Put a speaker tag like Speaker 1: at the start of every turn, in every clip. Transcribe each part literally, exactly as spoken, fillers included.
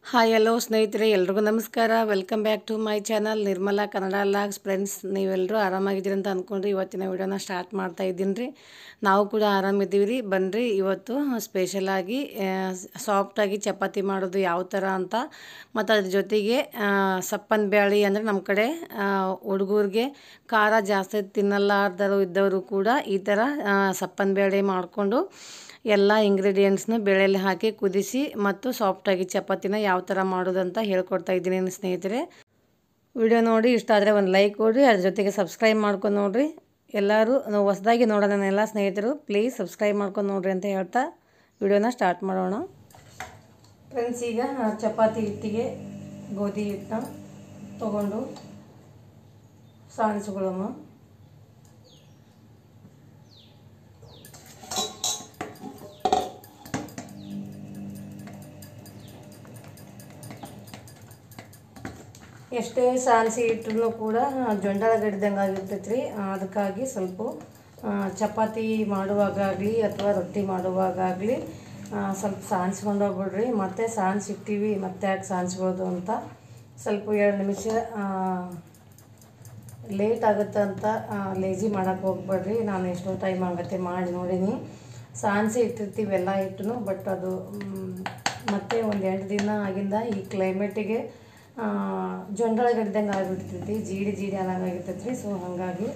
Speaker 1: Hi hello ಸ್ನೇಹಿತರೆ, ಎಲ್ರಿಗೂ ನಮಸ್ಕಾರ. Welcome back to my channel Nirmala Kannada vlogs. Friends, ನೀವೆಲ್ಲರೂ ಆರಾಮಾಗಿದ್ದೀರಿ ಅಂತ ಅಂದ್ಕೊಂಡ್ರಿ ಇವತ್ತಿನ ವಿಡಿಯೋನ ಸ್ಟಾರ್ಟ್ ಮಾಡ್ತಾ ಇದ್ದೀನಿ ರೀ. ನಾವು ಕೂಡ ಆರಾಮಿದ್ದೀವಿ ರೀ. ಬನ್ನಿರಿ, ಇವತ್ತು ಸ್ಪೆಷಲಾಗಿ ಸಾಫ್ಟಾಗಿ ಚಪಾತಿ ಮಾಡೋದು ಯಾವ ಥರ ಅಂತ, ಮತ್ತು ಅದ್ರ ಜೊತೆಗೆ ಸಪ್ಪನ ಬ್ಯಾಳಿ ಅಂದರೆ ನಮ್ಮ ಕಡೆ ಹುಡುಗರಿಗೆ ಖಾರ ಜಾಸ್ತಿ ತಿನ್ನಲಾರ್ದರು ಇದ್ದವರು ಕೂಡ ಈ ಥರ ಸಪ್ಪನ ಬ್ಯಾಳಿ ಮಾಡಿಕೊಂಡು ಎಲ್ಲ ಇಂಗ್ರೀಡಿಯೆಂಟ್ಸ್ನ ಬೇಳೆಯಲ್ಲಿ ಹಾಕಿ ಕುದಿಸಿ ಮತ್ತು ಸಾಫ್ಟಾಗಿ ಚಪಾತಿನ ಯಾವ ಥರ ಮಾಡೋದಂತ ಹೇಳ್ಕೊಡ್ತಾ ಇದ್ದೀನಿ ಸ್ನೇಹಿತರೆ. ವಿಡಿಯೋ ನೋಡಿ ಇಷ್ಟ ಆದರೆ ಒಂದು ಲೈಕ್ ಕೊಡಿರಿ, ಅದ್ರ ಜೊತೆಗೆ ಸಬ್ಸ್ಕ್ರೈಬ್ ಮಾಡ್ಕೊಂಡು ನೋಡಿರಿ. ಎಲ್ಲರೂ ನಾವು ಹೊಸದಾಗಿ ನೋಡೋಣ ಎಲ್ಲ ಸ್ನೇಹಿತರು, ಪ್ಲೀಸ್ ಸಬ್ಸ್ಕ್ರೈಬ್ ಮಾಡ್ಕೊಂಡು ನೋಡಿರಿ ಅಂತ ಹೇಳ್ತಾ ವಿಡಿಯೋನ ಸ್ಟಾರ್ಟ್ ಮಾಡೋಣ. ಫ್ರೆಂಡ್ಸ್, ಈಗ ಚಪಾತಿ ಹಿಟ್ಟಿಗೆ ಗೋಧಿ ಹಿಟ್ಟನ್ನ ತೊಗೊಂಡು ಸಾಣಿಸ್ಕೊಳ್ಳೋಣ. ಎಷ್ಟೇ ಸಾಣಿಸಿ ಇಟ್ಟರೂ ಕೂಡ ಜೊಂಡಾಳ ಗಡ್ದಂಗೆ ಆಗಿರ್ತೈತೆ ರೀ. ಅದಕ್ಕಾಗಿ ಸ್ವಲ್ಪ ಚಪಾತಿ ಮಾಡುವಾಗಲಿ ಅಥವಾ ರೊಟ್ಟಿ ಮಾಡುವಾಗಲಿ ಸ್ವಲ್ಪ ಸಾಣಿಸ್ಕೊಂಡು ಹೋಗ್ಬಿಡ್ರಿ. ಮತ್ತು ಸಾಣಿಸಿಟ್ಟಿವಿ ಮತ್ತೆ ಯಾಕೆ ಸಾಣಿಸ್ಬೋದು ಅಂತ ಸ್ವಲ್ಪ ಎರಡು ನಿಮಿಷ ಲೇಟ್ ಆಗುತ್ತೆ ಅಂತ ಲೇಜಿ ಮಾಡೋಕ್ಕೆ ಹೋಗ್ಬೇಡ್ರಿ. ನಾನು ಎಷ್ಟೋ ಟೈಮ್ ಆಗುತ್ತೆ ಮಾಡಿ ನೋಡೀನಿ. ಸಾಣಿಸಿ ಇಟ್ಟಿರ್ತೀವಿ ಎಲ್ಲ ಇಟ್ಟು, ಬಟ್ ಅದು ಮತ್ತೆ ಒಂದು ಎಂಟು ದಿನ ಆಗಿಂದ ಈ ಕ್ಲೈಮೇಟಿಗೆ ಜೊಂಡಾಳ ಗಡ್ದಂಗೆ ಆಗಿಬಿಡ್ತೈತಿ, ಜೀಡಿ ಜೀಡಿ ಆದಂಗಾಗಿರ್ತೈತಿ ರೀ. ಸೊ ಹಾಗಾಗಿ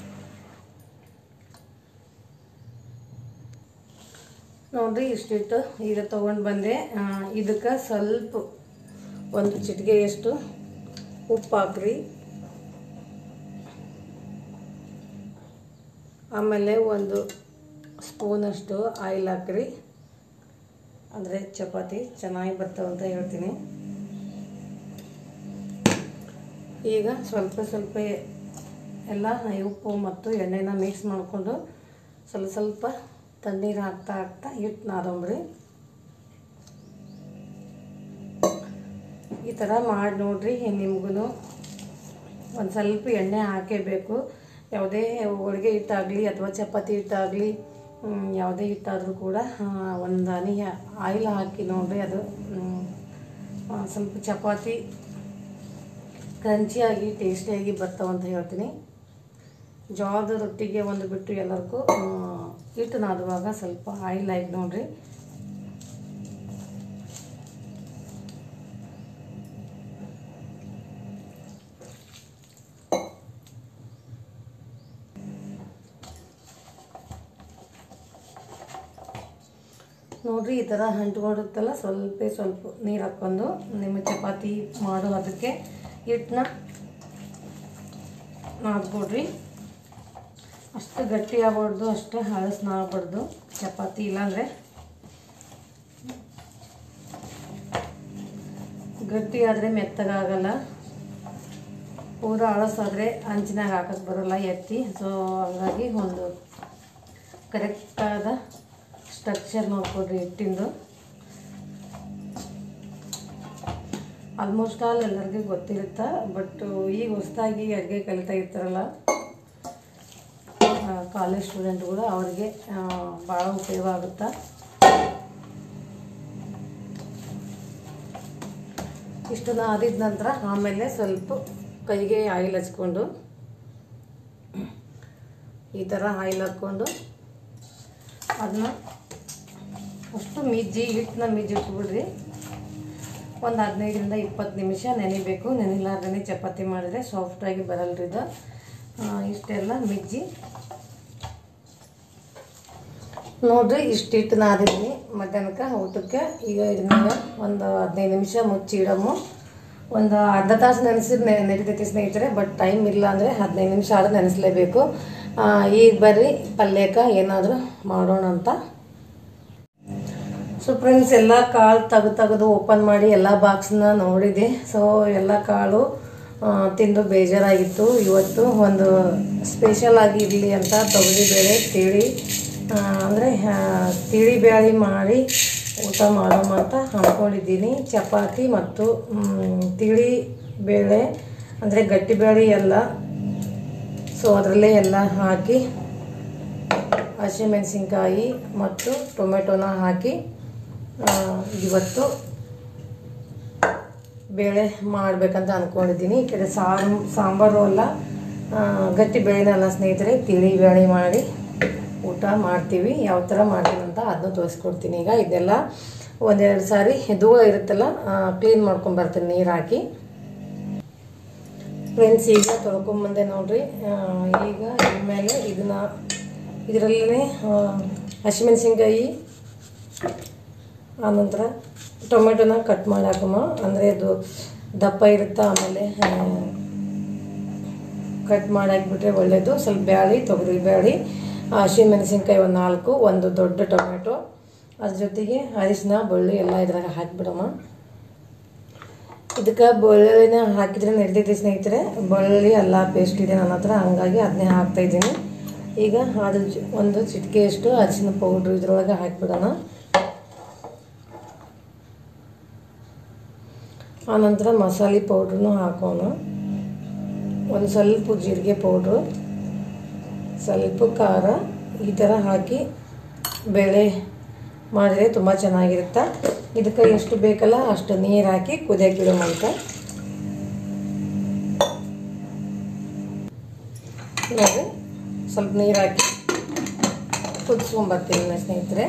Speaker 1: ನೋಡಿರಿ ಇಷ್ಟಿಟ್ಟು ಈಗ ತೊಗೊಂಡು ಬಂದೆ. ಇದಕ್ಕೆ ಸ್ವಲ್ಪ ಒಂದು ಚಿಟಿಕೆಯಷ್ಟು ಉಪ್ಪು ಹಾಕ್ರಿ. ಆಮೇಲೆ ಒಂದು ಸ್ಪೂನಷ್ಟು ಆಯಿಲ್ ಹಾಕ್ರಿ, ಅಂದರೆ ಚಪಾತಿ ಚೆನ್ನಾಗಿ ಬರ್ತಾವೆ ಅಂತ ಹೇಳ್ತೀನಿ. ಈಗ ಸ್ವಲ್ಪ ಸ್ವಲ್ಪ ಎಲ್ಲ ಉಪ್ಪು ಮತ್ತು ಎಣ್ಣೆನ ಮಿಕ್ಸ್ ಮಾಡಿಕೊಂಡು ಸ್ವಲ್ಪ ಸ್ವಲ್ಪ ತಣ್ಣೀರು ಹಾಕ್ತಾ ಹಾಕ್ತಾ ಹಿಟ್ಟು ನಾದೊಂಬ್ರಿ. ಈ ಥರ ಮಾಡಿ ನೋಡ್ರಿ. ನಿಮಗೂ ಒಂದು ಸ್ವಲ್ಪ ಎಣ್ಣೆ ಹಾಕೇಬೇಕು. ಯಾವುದೇ ಹೋಳಿಗೆ ಹಿಟ್ಟಾಗಲಿ ಅಥವಾ ಚಪಾತಿ ಹಿಟ್ಟಾಗಲಿ ಯಾವುದೇ ಹಿಟ್ಟಾದರೂ ಕೂಡ ಒಂದು ಹನಿ ಆಯಿಲ್ ಹಾಕಿ ನೋಡ್ರಿ. ಅದು ಸ್ವಲ್ಪ ಚಪಾತಿ ಕ್ರಂಚಿಯಾಗಿ ಟೇಸ್ಟಿಯಾಗಿ ಬರ್ತಾವಂತ ಹೇಳ್ತೀನಿ. ಜೋಳದ ರೊಟ್ಟಿಗೆ ಒಂದು ಬಿಟ್ಟು ಎಲ್ಲರಿಗೂ ಹಿಟ್ಟು ನಾದುವಾಗ ಸ್ವಲ್ಪ ಆಯಿಲ್ ಹಾಕಿ ನೋಡ್ರಿ. ನೋಡ್ರಿ ಈ ಥರ ಅಂಟ್ಕೊಂಡಿರುತ್ತಲ್ಲ, ಸ್ವಲ್ಪ ಸ್ವಲ್ಪ ನೀರು ಹಾಕ್ಕೊಂಡು ನಿಮ್ಮ ಚಪಾತಿ ಮಾಡೋ ಅದಕ್ಕೆ ಹಿಟ್ಟನ್ನ ನಾದ್ಕೊಡ್ರಿ. ಅಷ್ಟು ಗಟ್ಟಿ ಆಗ್ಬಾರ್ದು, ಅಷ್ಟು ಹಳಸ್ನ ಆಗ್ಬಾರ್ದು ಚಪಾತಿ, ಇಲ್ಲಾಂದರೆ ಗಟ್ಟಿ ಆದರೆ ಮೆತ್ತಗಾಗಲ್ಲ. ಪೂರ ಹಳಸಾದರೆ ಹಂಚಿನಾಗ ಹಾಕಕ್ಕೆ ಬರೋಲ್ಲ ಎತ್ತಿ. ಸೊ ಹಾಗಾಗಿ ಒಂದು ಕರೆಕ್ಟಾದ ಸ್ಟ್ರಕ್ಚರ್ ನೋಡ್ಕೊಡ್ರಿ ಹಿಟ್ಟಿಂದು. ಆಲ್ಮೋಸ್ಟ್ ಆಲ್ ಎಲ್ಲರಿಗೂ ಗೊತ್ತಿರುತ್ತೆ, ಬಟ್ ಈಗ ಹೊಸದಾಗಿ ಅಡುಗೆ ಕಲಿತಾ ಇರ್ತಾರಲ್ಲ ಕಾಲೇಜ್ ಸ್ಟೂಡೆಂಟ್ಗಳು, ಅವ್ರಿಗೆ ಭಾಳ ಉಪಯೋಗ ಆಗುತ್ತೆ. ಇಷ್ಟನ್ನು ಆದಿದ ನಂತರ ಆಮೇಲೆ ಸ್ವಲ್ಪ ಕೈಗೆ ಆಯಿಲ್ ಹಚ್ಕೊಂಡು ಈ ಥರ ಆಯಿಲ್ ಹಾಕ್ಕೊಂಡು ಅದನ್ನ ಅಷ್ಟು ಮಿಜ್ಜಿ ಹಿಟ್ಟನ್ನ ಮಿಜ್ಜಿ ಇಟ್ಬಿಡ್ರಿ. ಒಂದು ಹದಿನೈದರಿಂದ ಇಪ್ಪತ್ತು ನಿಮಿಷ ನೆನಿಬೇಕು. ನೆನಿಲಾರ್ದೇ ಚಪಾತಿ ಮಾಡಿದರೆ ಸಾಫ್ಟಾಗಿ ಬರಲ್ರಿ ಇದು. ಇಷ್ಟೆಲ್ಲ ಮಿಜ್ಜಿ ನೋಡ್ರಿ. ಇಷ್ಟು ಹಿಟ್ಟು ನಾದಿದ್ದೀನಿ ಮಧ್ಯಾಹ್ನಕ್ಕೆ ಊಟಕ್ಕೆ. ಈಗ ಇದನ್ನ ಒಂದು ಹದಿನೈದು ನಿಮಿಷ ಮುಚ್ಚಿಡಮು. ಒಂದು ಅರ್ಧ ತಾಸು ನೆನೆಸಿದ್ರೆ ನೆನೀತೈತಿ ಸ್ನೇಹಿತರೆ, ಬಟ್ ಟೈಮ್ ಇಲ್ಲ ಅಂದರೆ ಹದಿನೈದು ನಿಮಿಷ ಆದರೂ ನೆನೆಸಲೇಬೇಕು. ಈಗ ಬರ್ರಿ ಪಲ್ಯಕ್ಕೆ ಏನಾದರೂ ಮಾಡೋಣ ಅಂತ. ಸೊ ಫ್ರೆಂಡ್ಸ್, ಎಲ್ಲ ಕಾಳು ತೆಗೆದು ತೆಗೆದು ಓಪನ್ ಮಾಡಿ ಎಲ್ಲ ಬಾಕ್ಸ್ನ ನೋಡಿದೆ. ಸೊ ಎಲ್ಲ ಕಾಳು ತಿಂದು ಬೇಜಾರಾಗಿತ್ತು. ಇವತ್ತು ಒಂದು ಸ್ಪೆಷಲ್ ಆಗಿ ಇರಲಿ ಅಂತ ತೊಗರಿಬೇಳೆ ತಿಳಿ ಅಂದರೆ ತಿಳಿ ಬ್ಯಾಳಿ ಮಾಡಿ ಊಟ ಮಾಡೋಣ ಅಂತ ಅಂದ್ಕೊಂಡಿದ್ದೀನಿ. ಚಪಾತಿ ಮತ್ತು ತಿಳಿ ಬೇಳೆ ಅಂದರೆ ಗಟ್ಟಿ ಬೇಳೆ ಎಲ್ಲ, ಸೊ ಅದರಲ್ಲೇ ಎಲ್ಲ ಹಾಕಿ ಹಸಿಮೆಣಸಿನ್ಕಾಯಿ ಮತ್ತು ಟೊಮೆಟೊನ ಹಾಕಿ ಇವತ್ತು ಬೇಳೆ ಮಾಡಬೇಕಂತ ಅಂದ್ಕೊಂಡಿದ್ದೀನಿ. ಈ ಕಡೆ ಸಾರು ಸಾಂಬಾರು ಎಲ್ಲ ಗಟ್ಟಿ ಬೇಳೆನಲ್ಲ ಸ್ನೇಹಿತರೆ, ತಿಳಿ ಬೇಳೆ ಮಾಡಿ ಊಟ ಮಾಡ್ತೀವಿ. ಯಾವ ಥರ ಮಾಡ್ತೀನಿ ಅಂತ ಅದನ್ನು ತೋರಿಸ್ಕೊಡ್ತೀನಿ. ಈಗ ಇದೆಲ್ಲ ಒಂದೆರಡು ಸಾರಿ ಧೂಳು ಇರುತ್ತಲ್ಲ ಕ್ಲೀನ್ ಮಾಡ್ಕೊಂಡು ಬರ್ತೀನಿ ನೀರು ಹಾಕಿ. ಫ್ರೆಂಡ್ಸ್ ಈಗ ತೊಳ್ಕೊಂಬಂದೆ ನೋಡ್ರಿ. ಈಗ ಇನ್ಮೇಲೆ ಇದನ್ನು ಇದರಲ್ಲೇ ಹಸಿಮೆಣಸಿನ್ಕಾಯಿ ಆನಂತರ ಟೊಮೆಟೊನ ಕಟ್ ಮಾಡಿ ಹಾಕಮ್ಮ, ಅಂದರೆ ಅದು ದಪ್ಪ ಇರುತ್ತೆ. ಆಮೇಲೆ ಕಟ್ ಮಾಡಿ ಹಾಕಿಬಿಟ್ರೆ ಒಳ್ಳೆಯದು. ಸ್ವಲ್ಪ ಬ್ಯಾಳಿ, ತೊಗರಿ ಬ್ಯಾಳಿ, ಹಸಿಮೆಣಸಿನ್ಕಾಯಿ ಒಂದು ನಾಲ್ಕು, ಒಂದು ದೊಡ್ಡ ಟೊಮೆಟೊ, ಅದ್ರ ಜೊತೆಗೆ ಅರಿಶಿನ ಬೆಳ್ಳುಳ್ಳಿ ಎಲ್ಲ ಇದ್ರಾಗ ಹಾಕಿಬಿಡಮ್ಮ. ಇದಕ್ಕೆ ಬೆಳ್ಳುಳ್ಳಿನ ಹಾಕಿದ್ರೆ ನಡೆದೈತಿ ಸ್ನೇಹಿತರೆ. ಬೆಳ್ಳುಳ್ಳಿ ಎಲ್ಲ ಪೇಸ್ಟ್ ಇದೆ ನನ್ನ ಹತ್ರ, ಹಂಗಾಗಿ ಅದನ್ನೇ ಹಾಕ್ತಾಯಿದ್ದೀನಿ. ಈಗ ಅದ್ರ ಒಂದು ಚಿಟಿಕೆಯಷ್ಟು ಅರಿಶಿನ ಪೌಡ್ರು ಇದ್ರೊಳಗೆ ಹಾಕಿಬಿಡೋಣ. ಆನಂತರ ಮಸಾಲೆ ಪೌಡ್ರನ್ನು ಹಾಕೋಣ. ಒಂದು ಸ್ವಲ್ಪ ಜೀರಿಗೆ ಪೌಡ್ರು, ಸ್ವಲ್ಪ ಖಾರ, ಈ ಥರ ಹಾಕಿ ಬೇಳೆ ಮಾಡಿದರೆ ತುಂಬ ಚೆನ್ನಾಗಿರುತ್ತೆ. ಇದಕ್ಕೆ ಎಷ್ಟು ಬೇಕಲ್ಲ ಅಷ್ಟು ನೀರು ಹಾಕಿ ಕುದಿಯಕ್ಕೆ ಬಿಡೋಮಂತ. ನೋಡಿ ಸ್ವಲ್ಪ ನೀರು ಹಾಕಿ ಕುದಿಸ್ಕೊಂಬರ್ತೀನಿ ಸ್ನೇಹಿತರೆ.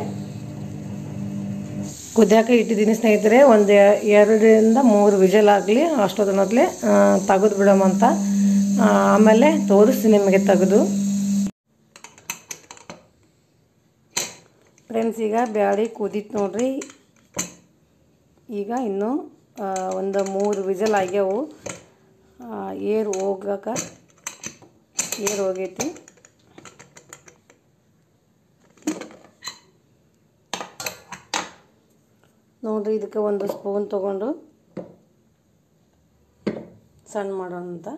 Speaker 1: ಕುದಿಯೋಕೆ ಇಟ್ಟಿದ್ದೀನಿ ಸ್ನೇಹಿತರೆ. ಒಂದು ಎರಡರಿಂದ ಮೂರು ವಿಜಲ್ ಆಗಲಿ ಅಷ್ಟೊತ್ತನದ್ಲೆ ತೆಗೆದು ಬಿಡೋಮಂತ. ಆಮೇಲೆ ತೋರಿಸ್ತೀನಿ ನಿಮಗೆ ತೆಗೆದು. ಫ್ರೆಂಡ್ಸ್ ಈಗ ಬ್ಯಾಳಿ ಕುದೀತು ನೋಡ್ರಿ. ಈಗ ಇನ್ನು ಒಂದು ಮೂರು ವಿಜಲ್ ಆಗ್ಯಾವು. ಏರು ಹೋಗಕ್ಕೆ ಏರು ಹೋಗೈತಿ. ನೋಡ್ರಿ ಇದಕ್ಕೆ ಒಂದು ಸ್ಪೂನ್ ತೊಗೊಂಡು ಸಣ್ಣ ಮಾಡೋಣ ಅಂತ.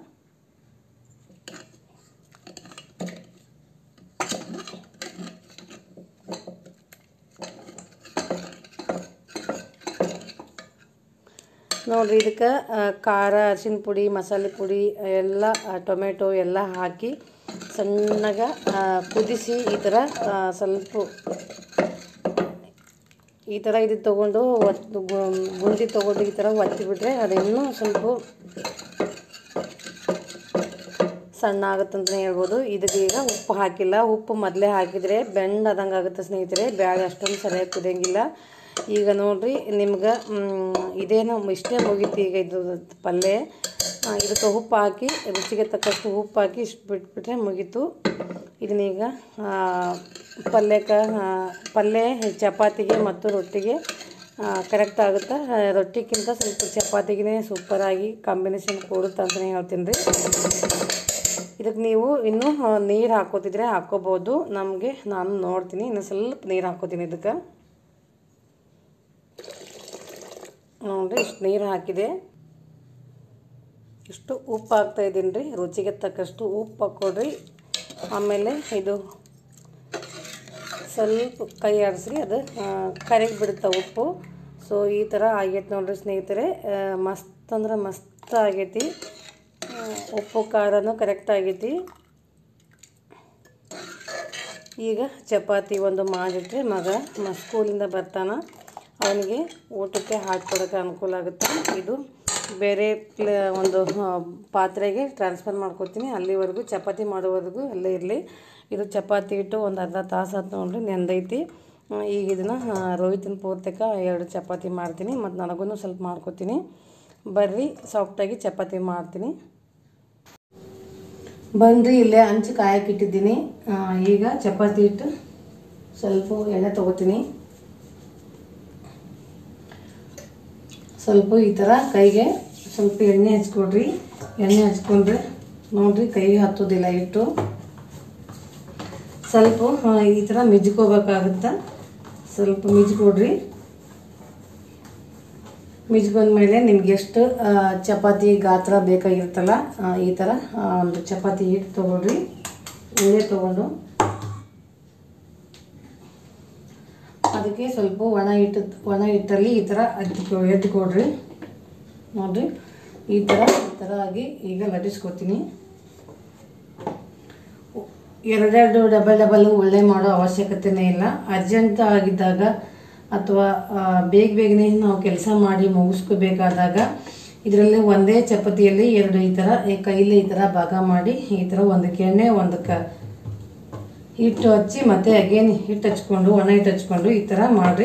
Speaker 1: ನೋಡಿರಿ ಇದಕ್ಕೆ ಖಾರ, ಅರಿಶಿನ ಪುಡಿ, ಮಸಾಲೆ ಪುಡಿ ಎಲ್ಲ, ಟೊಮೆಟೊ ಎಲ್ಲ ಹಾಕಿ ಸಣ್ಣಗೆ ಕುದಿಸಿ ಈ ಥರ ಸ್ವಲ್ಪ ಈ ಥರ ಇದು ತೊಗೊಂಡು ಒತ್ತು ಗುಂಡಿ ತೊಗೊಂಡು ಈ ಥರ ಒತ್ತಿಬಿಟ್ರೆ ಅದು ಇನ್ನೂ ಸ್ವಲ್ಪ ಸಣ್ಣ ಆಗುತ್ತಂತಲೇ ಹೇಳ್ಬೋದು. ಇದಕ್ಕೆ ಈಗ ಉಪ್ಪು ಹಾಕಿಲ್ಲ. ಉಪ್ಪು ಮೊದಲೇ ಹಾಕಿದರೆ ಬೆಂಡ್ ಆದಂಗೆ ಆಗುತ್ತೆ ಸ್ನೇಹಿತರೆ. ಬ್ಯಾಳೆ ಅಷ್ಟೊಂದು ಸರಿಯಾಗಿ ಕುದಿಯಂಗಿಲ್ಲ. ಈಗ ನೋಡಿರಿ ನಿಮ್ಗೆ ಇದೇನು ಇಷ್ಟೇ ಮುಗೀತು. ಈಗ ಇದು ಪಲ್ಯ ಇದಕ್ಕೆ ಉಪ್ಪು ಹಾಕಿ ರುಚಿಗೆ ತಕ್ಕಷ್ಟು ಉಪ್ಪು ಹಾಕಿ ಇಷ್ಟು ಬಿಟ್ಬಿಟ್ರೆ ಮುಗೀತು. ಇದನ್ನೀಗ ಪಲ್ಯಕ್ಕೆ ಪಲ್ಯ ಚಪಾತಿಗೆ ಮತ್ತು ರೊಟ್ಟಿಗೆ ಕರೆಕ್ಟ್ ಆಗುತ್ತೆ. ರೊಟ್ಟಿಗಿಂತ ಸ್ವಲ್ಪ ಚಪಾತಿಗೆ ಸೂಪರಾಗಿ ಕಾಂಬಿನೇಷನ್ ಕೊಡುತ್ತೆ ಅಂತಲೇ ಹೇಳ್ತೀನಿ ರೀ. ಇದಕ್ಕೆ ನೀವು ಇನ್ನೂ ನೀರು ಹಾಕೋತಿದ್ರೆ ಹಾಕೋಬೋದು. ನಮಗೆ ನಾನು ನೋಡ್ತೀನಿ ಇನ್ನು ಸ್ವಲ್ಪ ನೀರು ಹಾಕೋತೀನಿ. ಇದಕ್ಕೆ ನೋಡಿರಿ ಇಷ್ಟು ನೀರು ಹಾಕಿದೆ. ಇಷ್ಟು ಉಪ್ಪು ಹಾಕ್ತಾಯಿದ್ದೀನಿ ರೀ. ರುಚಿಗೆ ತಕ್ಕಷ್ಟು ಉಪ್ಪು ಹಾಕ್ಕೊಡ್ರಿ. ಆಮೇಲೆ ಇದು ಸ್ವಲ್ಪ ಕೈ ಆಡಿಸ್ರಿ, ಅದು ಕರಗಿ ಬಿಡುತ್ತೆ ಉಪ್ಪು. ಸೊ ಈ ಥರ ಆಗೈತೆ ನೋಡಿರಿ ಸ್ನೇಹಿತರೆ. ಮಸ್ತ್ ಅಂದ್ರೆ ಮಸ್ತ್ ಆಗೈತಿ. ಉಪ್ಪು ಖಾರನೂ ಕರೆಕ್ಟ್ ಆಗೈತಿ. ಈಗ ಚಪಾತಿ ಒಂದು ಮಾಡಿಟ್ರೆ ಮಗ ಸ್ಕೂಲಿಂದ ಬರ್ತಾನೆ, ಅವನಿಗೆ ಊಟಕ್ಕೆ ಹಾಕ್ಕೊಡೋಕ್ಕೆ ಅನುಕೂಲ ಆಗುತ್ತೆ. ಇದು ಬೇರೆ ಪ್ಲೇ ಒಂದು ಪಾತ್ರೆಗೆ ಟ್ರಾನ್ಸ್ಫರ್ ಮಾಡ್ಕೊತೀನಿ. ಅಲ್ಲಿವರೆಗೂ ಚಪಾತಿ ಮಾಡೋವರೆಗೂ ಅಲ್ಲೇ ಇರಲಿ. ಇದು ಚಪಾತಿ ಇಟ್ಟು ಒಂದು ಅರ್ಧ ತಾಸು ಆಯ್ತು ನೋಡ್ರಿ ನೆಂದೈತಿ. ಈಗ ಇದನ್ನು ರೋಹಿತನ ಪೂರ್ತಕ ಎರಡು ಚಪಾತಿ ಮಾಡ್ತೀನಿ ಮತ್ತು ನನಗೂ ಸ್ವಲ್ಪ ಮಾಡ್ಕೊತೀನಿ. ಬರ್ರಿ ಸಾಫ್ಟಾಗಿ ಚಪಾತಿ ಮಾಡ್ತೀನಿ. ಬನ್ನಿರಿ ಇಲ್ಲೇ ಹಂಚು ಕಾಯಕ್ಕೆ ಇಟ್ಟಿದ್ದೀನಿ. ಈಗ ಚಪಾತಿ ಇಟ್ಟು ಸ್ವಲ್ಪ ಎಣ್ಣೆ ತೊಗೋತೀನಿ. ಸ್ವಲ್ಪ ಈ ಥರ ಕೈಗೆ ಸ್ವಲ್ಪ ಎಣ್ಣೆ ಹಚ್ಕೊಡ್ರಿ. ಎಣ್ಣೆ ಹಚ್ಕೊಂಡ್ರೆ ನೋಡಿರಿ ಕೈ ಹತ್ತೋದಿಲ್ಲ ಇಟ್ಟು. ಸ್ವಲ್ಪ ಈ ಥರ ಮಿಜ್ಕೋಬೇಕಾಗುತ್ತೆ. ಸ್ವಲ್ಪ ಮಿಜ್ಕೊಡ್ರಿ. ಮಿಜ್ಕೊಂಡ್ಮೇಲೆ ನಿಮ್ಗೆ ಎಷ್ಟು ಚಪಾತಿ ಗಾತ್ರ ಬೇಕಾಗಿರುತ್ತಲ್ಲ ಈ ಥರ ಒಂದು ಚಪಾತಿ ಹಿಟ್ಟು ತೊಗೊಳ್ರಿ. ಎಣ್ಣೆ ತೊಗೊಂಡು ಅದಕ್ಕೆ ಸ್ವಲ್ಪ ಒಣ ಹಿಟ್ಟು ಒಣ ಹಿಟ್ಟಲ್ಲಿ ಈ ಥರ ಅದ್ಕೊ ಎದ್ಕೊಡ್ರಿ. ನೋಡಿರಿ ಈ ಥರ ಈ ಥರ ಆಗಿ ಈಗ ಲಟ್ಟಿಸ್ಕೊತೀನಿ. ಎರಡೆರಡು ಡಬಲ್ ಡಬಲ್ ಒಳ್ಳೆ ಮಾಡೋ ಅವಶ್ಯಕತೆನೇ ಇಲ್ಲ. ಅರ್ಜೆಂಟ್ ಆಗಿದ್ದಾಗ ಅಥವಾ ಬೇಗ ಬೇಗನೆ ನಾವು ಕೆಲಸ ಮಾಡಿ ಮುಗಿಸ್ಕೋಬೇಕಾದಾಗ ಇದರಲ್ಲಿ ಒಂದೇ ಚಪಾತಿಯಲ್ಲಿ ಎರಡು ಈ ಥರ ಕೈಲಿ ಈ ಥರ ಭಾಗ ಮಾಡಿ ಈ ಥರ ಒಂದಕ್ಕೆ ಎಣ್ಣೆ ಒಂದಕ್ಕೆ ಹಿಟ್ಟು ಹಚ್ಚಿ ಮತ್ತೆ ಅಗೇನ್ ಹಿಟ್ಟು ಹಚ್ಕೊಂಡು ಒಣ ಹಿಟ್ಟು ಹಚ್ಕೊಂಡು ಈ ಥರ ಮಾಡಿ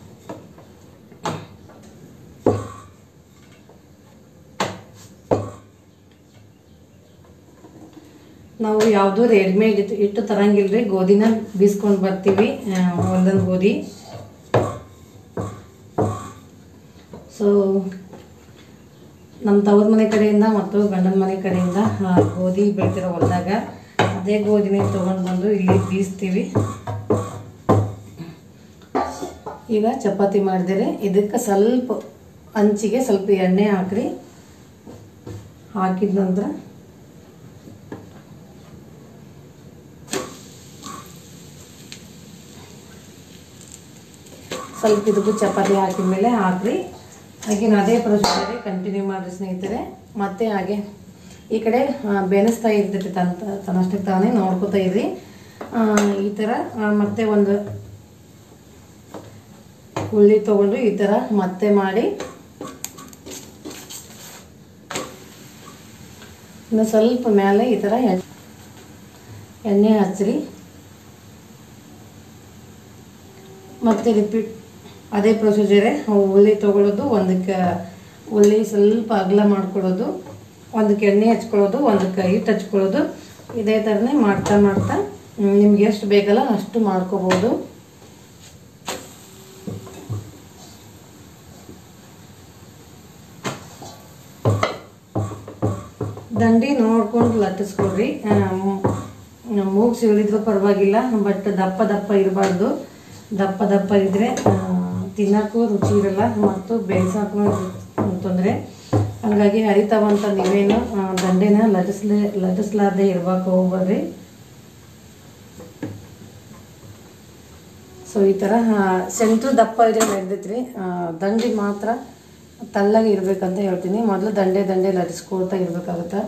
Speaker 1: ನಾವು ಯಾವುದು ರೆಡಿಮೇಡ್ ಹಿಟ್ಟು ತರಂಗಿಲ್ರಿ, ಗೋಧಿನ ಬೀಸ್ಕೊಂಡು ಬರ್ತೀವಿ, ಒಂದೊಂದು ಗೋಧಿ. ಸೊ ನಮ್ಮ ತವ್ರ ಮನೆ ಕಡೆಯಿಂದ ಮತ್ತು ಗಂಡನ ಮನೆ ಕಡೆಯಿಂದ ಗೋಧಿ ಬೆಳಿತಿರೋ ಹೊಲದಾಗ ಅದೇ ಗೋಧಿನೇ ತೊಗೊಂಡು ಬಂದು ಇಲ್ಲಿ ಬೀಸ್ತೀವಿ. ಈಗ ಚಪಾತಿ ಮಾಡಿದರೆ ಇದಕ್ಕೆ ಸ್ವಲ್ಪ ಅಂಚಿಗೆ ಸ್ವಲ್ಪ ಎಣ್ಣೆ ಹಾಕ್ರಿ. ಹಾಕಿದ ನಂತರ ಸ್ವಲ್ಪ ಇದಕ್ಕೂ ಚಪಾತಿ ಹಾಕಿದ ಮೇಲೆ ಹಾಕ್ರಿ. ಹಾಗೇನು ಅದೇ ಪ್ರೊಸೀಜರ್ ಕಂಟಿನ್ಯೂ ಮಾಡಿರಿ ಸ್ನೇಹಿತರೆ. ಮತ್ತೆ ಹಾಗೆ ಈ ಕಡೆ ಬೆನೆಸ್ತಾ ಇರ್ತೈತಿ ತನ್ನ ತನ್ನಷ್ಟಕ್ಕೆ ತಾನೇ ನೋಡ್ಕೊತಾ ಇರ್ರಿ. ಈ ಥರ ಮತ್ತೆ ಒಂದು ಹುಳ್ಳಿ ತೊಗೊಂಡು ಈ ಥರ ಮತ್ತೆ ಮಾಡಿ ಇನ್ನು ಸ್ವಲ್ಪ ಮೇಲೆ ಈ ಥರ ಎಣ್ಣೆ ಹಚ್ಚ್ರಿ. ಮತ್ತೆ ರಿಪೀಟ್ ಅದೇ ಪ್ರೊಸೀಜರೇ. ಹುಳ್ಳಿ ತೊಗೊಳ್ಳೋದು, ಒಂದಕ್ಕೆ ಹುಳ್ಳಿ ಸ್ವಲ್ಪ ಅಗಲ ಮಾಡ್ಕೊಳ್ಳೋದು, ಒಂದಕ್ಕೆ ಎಣ್ಣೆ ಹಚ್ಕೊಳ್ಳೋದು, ಒಂದಕ್ಕೆ ಹಿಟ್ಟು ಹಚ್ಕೊಳ್ಳೋದು. ಇದೇ ಥರನೇ ಮಾಡ್ತಾ ಮಾಡ್ತಾ ನಿಮ್ಗೆ ಎಷ್ಟು ಬೇಕಲ್ಲ ಅಷ್ಟು ಮಾಡ್ಕೋಬೋದು. ದಂಡಿ ನೋಡ್ಕೊಂಡು ಲಟ್ಟಿಸ್ಕೊಡ್ರಿ. ಮೂಗು ಸಿಳಿದ್ರು ಪರವಾಗಿಲ್ಲ, ಬಟ್ ದಪ್ಪ ದಪ್ಪ ಇರಬಾರ್ದು. ದಪ್ಪ ದಪ್ಪ ಇದ್ದರೆ ತಿನ್ನೋಕ್ಕೂ ರುಚಿ ಇರಲ್ಲ ಮತ್ತು ಬೇಯಿಸೋಕ್ಕೂ ತೊಂದರೆ. ಹಾಗಾಗಿ ಹರಿತಾವಂತ ನೀವೇನು ದಂಡೆನ ಲಟಿಸ್ಲೇ ಲಟಿಸ್ಲಾರ್ದೆ ಇರ್ಬೇಕು ಹೋಗ್ಬೇಡ್ರಿ. ಸೊ ಈ ಥರ ಸೆಂಟ್ರ್ ದಪ್ಪ ಇದ್ರೆ ನಡೆದೈತ್ರಿ. ದಂಡಿ ಮಾತ್ರ ತಳ್ಳಗೆ ಇರ್ಬೇಕಂತ ಹೇಳ್ತೀನಿ. ಮೊದಲು ದಂಡೆ ದಂಡೆ ಲಟಿಸ್ಕೊಳ್ತಾ ಇರ್ಬೇಕಾಗುತ್ತೆ.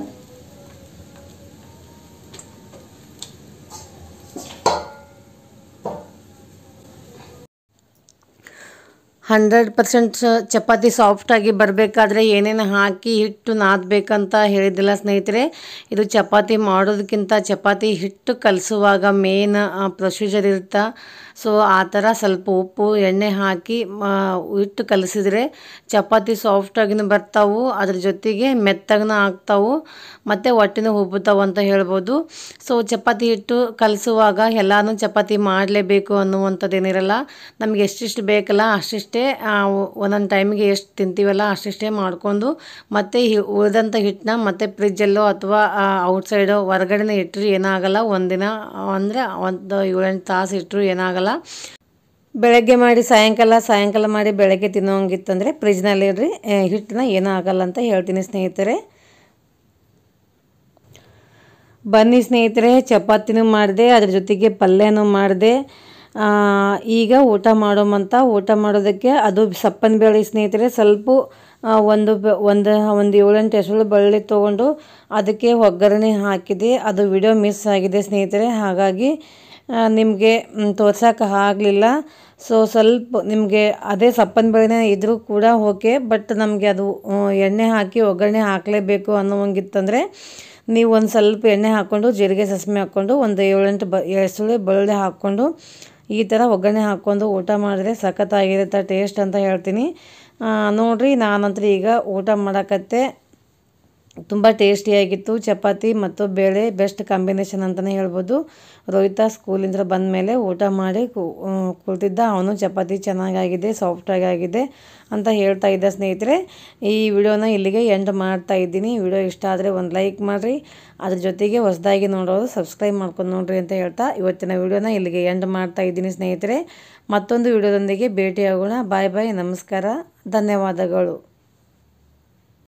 Speaker 1: ಹಂಡ್ರೆಡ್ ಪರ್ಸೆಂಟ್ ಚಪಾತಿ ಸಾಫ್ಟಾಗಿ ಬರಬೇಕಾದ್ರೆ ಏನೇನು ಹಾಕಿ ಹಿಟ್ಟು ನಾದಬೇಕಂತ ಹೇಳಿದ್ದಿಲ್ಲ ಸ್ನೇಹಿತರೆ. ಇದು ಚಪಾತಿ ಮಾಡೋದಕ್ಕಿಂತ ಚಪಾತಿ ಹಿಟ್ಟು ಕಲಿಸುವಾಗ ಮೇನ್ ಪ್ರೊಸೀಜರ್ ಇರುತ್ತೆ. ಸೊ ಆ ಥರ ಸ್ವಲ್ಪ ಉಪ್ಪು ಎಣ್ಣೆ ಹಾಕಿ ಹಿಟ್ಟು ಕಲಿಸಿದ್ರೆ ಚಪಾತಿ ಸಾಫ್ಟಾಗಿನೂ ಬರ್ತಾವು, ಅದ್ರ ಜೊತೆಗೆ ಮೆತ್ತಗನ ಆಗ್ತಾವು, ಮತ್ತು ಹೊಟ್ಟೆನೂ ಉಬ್ಬುತ್ತಾವು ಅಂತ ಹೇಳ್ಬೋದು. ಸೊ ಚಪಾತಿ ಹಿಟ್ಟು ಕಲಿಸುವಾಗ ಎಲ್ಲನೂ ಚಪಾತಿ ಮಾಡಲೇಬೇಕು ಅನ್ನುವಂಥದ್ದೇನಿರಲ್ಲ. ನಮಗೆ ಎಷ್ಟಿಷ್ಟು ಬೇಕಲ್ಲ ಅಷ್ಟಿಷ್ಟೇ, ಒಂದೊಂದು ಟೈಮಿಗೆ ಎಷ್ಟು ತಿಂತೀವಲ್ಲ ಅಷ್ಟಿಷ್ಟೇ ಮಾಡಿಕೊಂಡು ಮತ್ತು ಉಳಿದಂಥ ಹಿಟ್ಟನ್ನ ಮತ್ತು ಫ್ರಿಜ್ಜಲ್ಲೋ ಅಥವಾ ಔಟ್ಸೈಡೋ ಹೊರಗಡೆನೇ ಇಟ್ಟರು ಏನಾಗಲ್ಲ. ಒಂದಿನ ಅಂದರೆ ಒಂದು ಏಳೆಂಟು ತಾಸು ಇಟ್ಟರು ಏನಾಗಲ್ಲ. ಬೆಳಗ್ಗೆ ಮಾಡಿ ಸಾಯಂಕಾಲ, ಸಾಯಂಕಾಲ ಮಾಡಿ ಬೆಳಗ್ಗೆ ತಿನ್ನೋಂಗಿತ್ತಂದರೆ ಫ್ರಿಜ್ನಲ್ಲಿ ಇಡ್ರಿ, ಹಿಟ್ಟನ್ನ ಏನೂ ಆಗಲ್ಲ ಅಂತ ಹೇಳ್ತೀನಿ ಸ್ನೇಹಿತರೆ. ಬನ್ನಿ ಸ್ನೇಹಿತರೆ, ಚಪಾತಿನೂ ಮಾಡಿದೆ, ಅದ್ರ ಜೊತೆಗೆ ಪಲ್ಯನೂ ಮಾಡಿದೆ. ಈಗ ಊಟ ಮಾಡೋಮಂತ. ಊಟ ಮಾಡೋದಕ್ಕೆ ಅದು ಸಪ್ಪನ ಬೇಳೆ ಸ್ನೇಹಿತರೆ. ಸ್ವಲ್ಪ ಒಂದು ಒಂದು ಒಂದು ಏಳೆಂಟು ಹೆಸರು ಬಳ್ಳಿ ತೊಗೊಂಡು ಅದಕ್ಕೆ ಒಗ್ಗರಣೆ ಹಾಕಿದೆ. ಅದು ವಿಡಿಯೋ ಮಿಸ್ ಆಗಿದೆ ಸ್ನೇಹಿತರೆ, ಹಾಗಾಗಿ ನಿಮಗೆ ತೋರ್ಸೋಕೆ ಆಗಲಿಲ್ಲ. ಸೊ ಸ್ವಲ್ಪ ನಿಮಗೆ ಅದೇ ಸಪ್ಪನ ಬೇಳೆನೇ ಇದ್ದರೂ ಕೂಡ ಓಕೆ, ಬಟ್ ನಮಗೆ ಅದು ಎಣ್ಣೆ ಹಾಕಿ ಒಗ್ಗರಣೆ ಹಾಕಲೇಬೇಕು ಅನ್ನೋಂಗಿತ್ತಂದರೆ ನೀವು ಒಂದು ಸ್ವಲ್ಪ ಎಣ್ಣೆ ಹಾಕ್ಕೊಂಡು ಜೀರಿಗೆ ಸಾಸಿವೆ ಹಾಕ್ಕೊಂಡು ಒಂದು ಏಳೆಂಟು ಬ ಹೆಸರು ಬೆಳ್ಳುಳ್ಳಿ ಹಾಕ್ಕೊಂಡು ಈ ಥರ ಒಗ್ಗರಣೆ ಹಾಕ್ಕೊಂಡು ಊಟ ಮಾಡಿದ್ರೆ ಸಖತ್ತಾಗಿರುತ್ತೆ ಟೇಸ್ಟ್ ಅಂತ ಹೇಳ್ತೀನಿ. ನೋಡಿರಿ, ನಾನಂತೂ ಈಗ ಊಟ ಮಾಡೋಕತ್ತೆ. ತುಂಬ ಟೇಸ್ಟಿಯಾಗಿತ್ತು. ಚಪಾತಿ ಮತ್ತು ಬೇಳೆ ಬೆಸ್ಟ್ ಕಾಂಬಿನೇಷನ್ ಅಂತಲೇ ಹೇಳ್ಬೋದು. ರೋಹಿತ ಸ್ಕೂಲಿಂದ ಬಂದ ಮೇಲೆ ಊಟ ಮಾಡಿ ಕುಳಿತಿದ್ದ. ಅವನು ಚಪಾತಿ ಚೆನ್ನಾಗಾಗಿದೆ, ಸಾಫ್ಟಾಗಿ ಆಗಿದೆ ಅಂತ ಹೇಳ್ತಾ ಇದ್ದ ಸ್ನೇಹಿತರೆ. ಈ ವಿಡಿಯೋನ ಇಲ್ಲಿಗೆ ಎಂಡ್ ಮಾಡ್ತಾ ಇದ್ದೀನಿ. ವಿಡಿಯೋ ಇಷ್ಟ ಆದರೆ ಒಂದು ಲೈಕ್ ಮಾಡಿರಿ, ಅದ್ರ ಜೊತೆಗೆ ಹೊಸದಾಗಿ ನೋಡೋರು ಸಬ್ಸ್ಕ್ರೈಬ್ ಮಾಡ್ಕೊಂಡು ನೋಡಿರಿ ಅಂತ ಹೇಳ್ತಾ ಇವತ್ತಿನ ವಿಡಿಯೋನ ಇಲ್ಲಿಗೆ ಎಂಡ್ ಮಾಡ್ತಾ ಇದ್ದೀನಿ ಸ್ನೇಹಿತರೆ. ಮತ್ತೊಂದು ವಿಡಿಯೋದೊಂದಿಗೆ ಭೇಟಿಯಾಗೋಣ. ಬಾಯ್ ಬಾಯ್, ನಮಸ್ಕಾರ, ಧನ್ಯವಾದಗಳು.